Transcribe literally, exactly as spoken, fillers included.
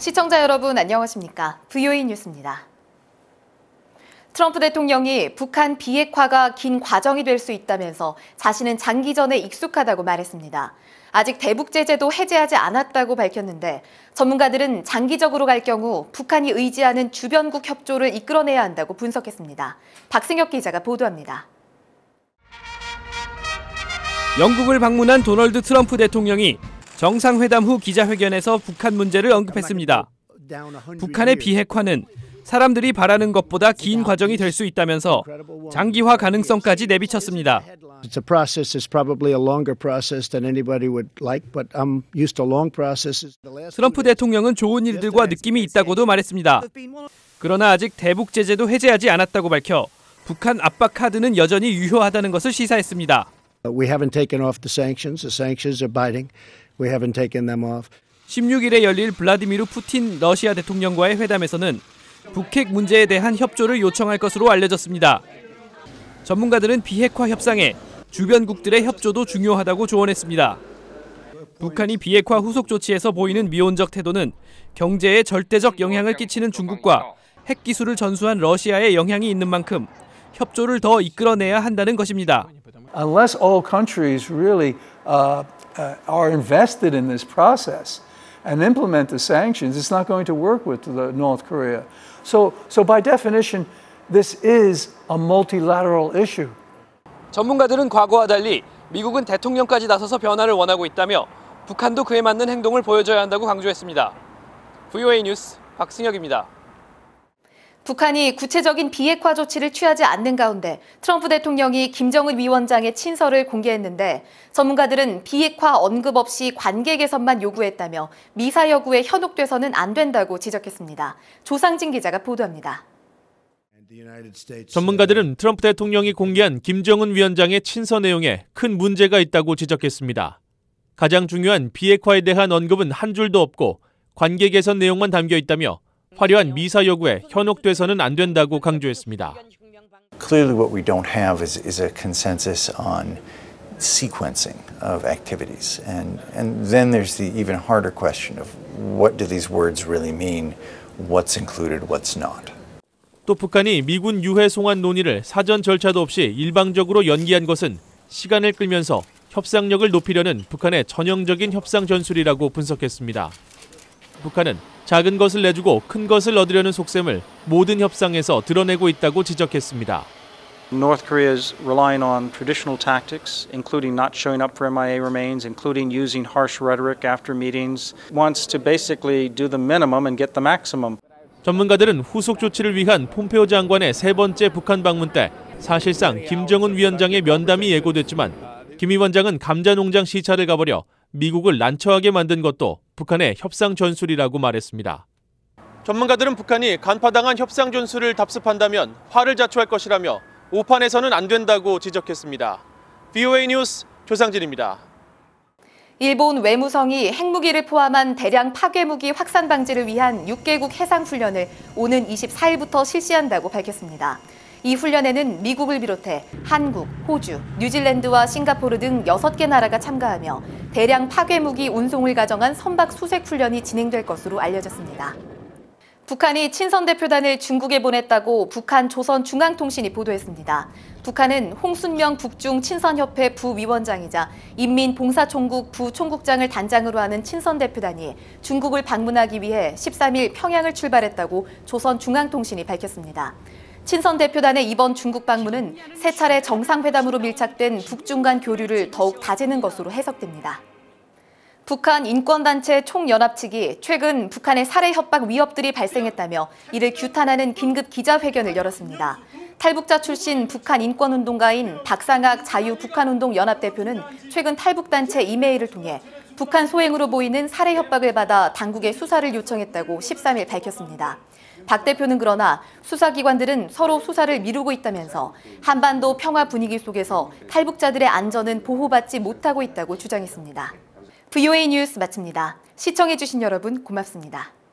시청자 여러분 안녕하십니까? 브이오에이 뉴스입니다. 트럼프 대통령이 북한 비핵화가 긴 과정이 될 수 있다면서 자신은 장기전에 익숙하다고 말했습니다. 아직 대북 제재도 해제하지 않았다고 밝혔는데 전문가들은 장기적으로 갈 경우 북한이 의지하는 주변국 협조를 이끌어내야 한다고 분석했습니다. 박승혁 기자가 보도합니다. 영국을 방문한 도널드 트럼프 대통령이 정상회담 후 기자회견에서 북한 문제를 언급했습니다. 북한의 비핵화는 사람들이 바라는 것보다 긴 과정이 될 수 있다면서 장기화 가능성까지 내비쳤습니다. It's a process. It's probably a longer process than anybody would like, but I'm used to long processes. 트럼프 대통령은 좋은 일들과 느낌이 있다고도 말했습니다. 그러나 아직 대북 제재도 해제하지 않았다고 밝혀 북한 압박 카드는 여전히 유효하다는 것을 시사했습니다. We haven't taken off the sanctions. The sanctions are biting. We haven't taken them off. 십육 일에 열릴 블라디미르 푸틴 러시아 대통령과의 회담에서는 북핵 문제에 대한 협조를 요청할 것으로 알려졌습니다. 전문가들은 비핵화 협상에 주변국들의 협조도 중요하다고 조언했습니다. 북한이 비핵화 후속 조치에서 보이는 미온적 태도는 경제에 절대적 영향을 끼치는 중국과 핵기술을 전수한 러시아의 영향이 있는 만큼 협조를 더 이끌어내야 한다는 것입니다. Unless all countries really uh, uh, are invested in this process and implement the sanctions, it's not going to work with the North Korea. So, so by definition, this is a multilateral issue. 전문가들은 과거와 달리 미국은 대통령까지 나서서 변화를 원하고 있다며 북한도 그에 맞는 행동을 보여줘야 한다고 강조했습니다. 브이오에이 뉴스 박승혁입니다. 북한이 구체적인 비핵화 조치를 취하지 않는 가운데 트럼프 대통령이 김정은 위원장의 친서를 공개했는데 전문가들은 비핵화 언급 없이 관계 개선만 요구했다며 미사 여구에 현혹돼서는 안 된다고 지적했습니다. 조상진 기자가 보도합니다. 전문가들은 트럼프 대통령이 공개한 김정은 위원장의 친서 내용에 큰 문제가 있다고 지적했습니다. 가장 중요한 비핵화에 대한 언급은 한 줄도 없고 관계 개선 내용만 담겨 있다며 화려한 미사 여구에 현혹돼서는 안 된다고 강조했습니다. Clearly what we don't have is, is a consensus on sequencing of activities. And, and then there's the even harder question of what do these words really mean, what's included, what's not. 또 북한이 미군 유해 송환 논의를 사전 절차도 없이 일방적으로 연기한 것은 시간을 끌면서 협상력을 높이려는 북한의 전형적인 협상 전술이라고 분석했습니다. 북한은 작은 것을 내주고 큰 것을 얻으려는 속셈을 모든 협상에서 드러내고 있다고 지적했습니다. North Korea is relying on traditional tactics, including not showing up for 엠 아이 에이 remains, including using harsh rhetoric after meetings, wants to basically do the minimum and get the maximum. 전문가들은 후속 조치를 위한 폼페오 장관의 세 번째 북한 방문 때 사실상 김정은 위원장의 면담이 예고됐지만 김 위원장은 감자농장 시찰을 가버려 미국을 난처하게 만든 것도 북한의 협상 전술이라고 말했습니다. 전문가들은 북한이 간파당한 협상 전술을 답습한다면 화를 자초할 것이라며 오판에서는 안 된다고 지적했습니다. 브이오에이 뉴스 조상진입니다. 일본 외무성이 핵무기를 포함한 대량 파괴무기 확산 방지를 위한 육 개국 해상훈련을 오는 이십사 일부터 실시한다고 밝혔습니다. 이 훈련에는 미국을 비롯해 한국, 호주, 뉴질랜드와 싱가포르 등 여섯 개 나라가 참가하며 대량 파괴무기 운송을 가정한 선박 수색 훈련이 진행될 것으로 알려졌습니다. 북한이 친선 대표단을 중국에 보냈다고 북한 조선중앙통신이 보도했습니다. 북한은 홍순명 북중 친선협회 부위원장이자 인민봉사총국 부총국장을 단장으로 하는 친선 대표단이 중국을 방문하기 위해 십삼 일 평양을 출발했다고 조선중앙통신이 밝혔습니다. 친선 대표단의 이번 중국 방문은 세 차례 정상회담으로 밀착된 북중 간 교류를 더욱 다지는 것으로 해석됩니다. 북한 인권단체 총연합 측이 최근 북한의 살해 협박 위협들이 발생했다며 이를 규탄하는 긴급 기자회견을 열었습니다. 탈북자 출신 북한 인권운동가인 박상학 자유북한운동연합 대표는 최근 탈북단체 이메일을 통해 북한 소행으로 보이는 살해 협박을 받아 당국에 수사를 요청했다고 십삼 일 밝혔습니다. 박 대표는 그러나 수사기관들은 서로 수사를 미루고 있다면서 한반도 평화 분위기 속에서 탈북자들의 안전은 보호받지 못하고 있다고 주장했습니다. 브이오에이 뉴스 마칩니다. 시청해주신 여러분 고맙습니다.